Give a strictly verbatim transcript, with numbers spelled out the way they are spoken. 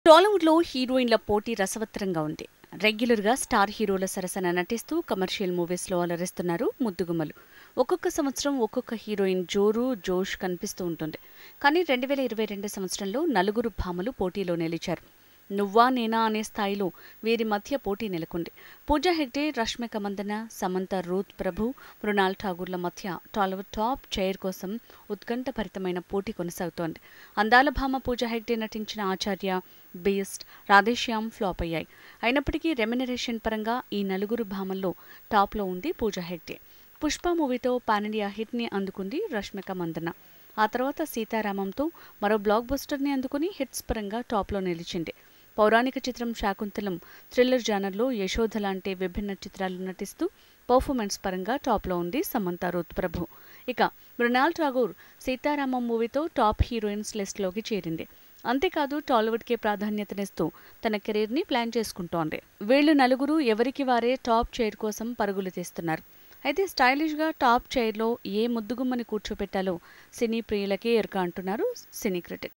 టాలీవుడ్లో హీరోయిన్ల పోటీ రసవత్తరంగా ఉంది. రెగ్యులర్గా స్టార్ హీరోల సరసన నటిస్తూ కమర్షియల్ మూవీస్లో అలరిస్తున్నారు ముద్దుగుమ్మలు. ఒక్కొక్క సంవత్సరం ఒక్కొక్క హీరోయిన్ జోరు, జోష్ కనిపిస్తూ ఉంటుంది. కానీ రెండు వేల ఇరవై రెండు సంవత్సరంలో నలుగురు భామలు పోటీలో నిలిచారు. నువ్వా నేనా అనే స్థాయిలో వీరి మధ్య పోటీ నెలకొంది. పూజా హెగ్డే, రష్మిక మందన, సమంత రూత్ ప్రభు, మృణాల్ ఠాగూర్ల మధ్య టాలీవుడ్ టాప్ చైర్ కోసం ఉత్కంఠభరితమైన పోటీ కొనసాగుతోంది. అందాల భామ పూజా హెగ్డే నటించిన ఆచార్య, బీస్ట్, రాధేశ్యామ్ ఫ్లాప్ అయ్యాయి. అయినప్పటికీ రెమ్యునరేషన్ పరంగా ఈ నలుగురు భామల్లో టాప్లో ఉంది పూజా హెగ్డే. పుష్ప మూవీతో పాన్ ఇండియా హిట్ని అందుకుంది రష్మిక మందన. ఆ తర్వాత సీతారామంతో మరో బ్లాక్ బస్టర్ని అందుకుని హిట్స్ పరంగా టాప్లో నిలిచింది. పౌరాణిక చిత్రం శాకుంతలం, థ్రిల్లర్ జానర్లో యశోధ లాంటి విభిన్న చిత్రాలు నటిస్తూ పర్ఫార్మెన్స్ పరంగా టాప్లో ఉంది సమంత రూత్ ప్రభు. ఇక మృణాల్ ఠాగూర్ సీతారామం మూవీతో టాప్ హీరోయిన్స్ లిస్టులోకి చేరింది. అంతేకాదు టాలీవుడ్కే ప్రాధాన్యతనిస్తూ తన కెరీర్ని ప్లాన్ చేసుకుంటోంది. వీళ్లు నలుగురు ఎవరికి వారే టాప్ చైర్ కోసం పరుగులు తీస్తున్నారు. అయితే స్టైలిష్గా టాప్ చైర్లో ఏ ముద్దుగుమ్మని కూర్చోపెట్టాలో సినీ ప్రియులకే ఎరుక అంటున్నారు సినీ క్రిటిక్స్.